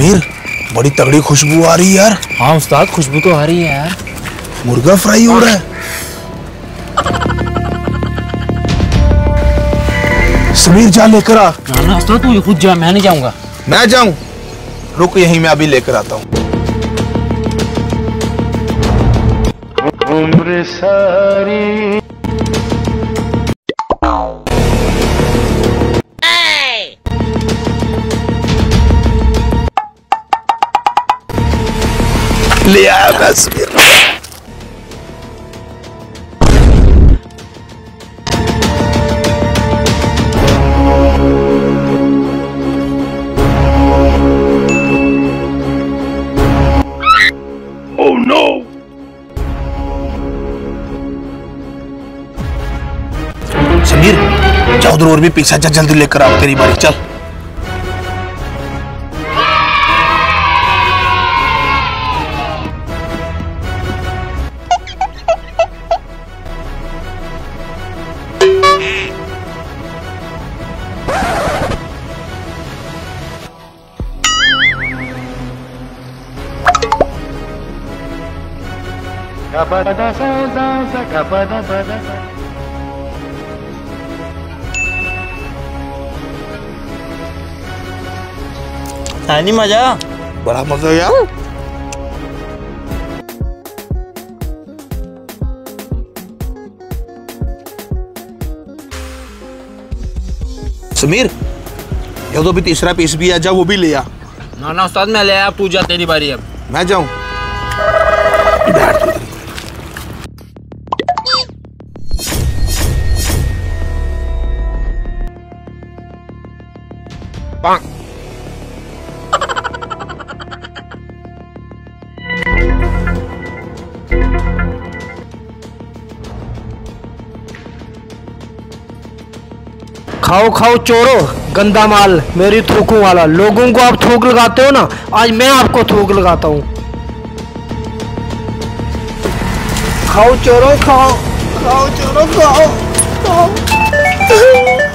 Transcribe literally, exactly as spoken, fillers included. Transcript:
समीर, बड़ी तगड़ी खुशबू आ रही है यार। हाँ उस्ताद, खुशबू तो आ रही है यार। मुर्गा फ्राई हो रहा है। समीर जा लेकर आ। ना ना उस्ताद, तू खुद जा, मैं नहीं जाऊंगा। मैं जाऊं? रुक, यहीं मैं अभी लेकर आता हूं। उम्र सारी ले आया मैं समीर। Oh no! समीर, जाओ उधर और भी पीछा जा, जल्दी लेकर आओ, तेरी बारी, चल। नहीं मजा? बड़ा मजा यार। समीर, ये तो भी तीसरा पीस भी आ, जा वो भी ले आ। ना ना उस्ताद, मैं ले आया, तू जा, तेरी बारी अब। मैं जाऊं? खाओ खाओ चोरो, गंदा माल, मेरी थूकू वाला। लोगों को आप थूक लगाते हो ना, आज मैं आपको थूक लगाता हूँ। खाओ चोरो, खाओ खाओ चोरो, खाओ खाओ।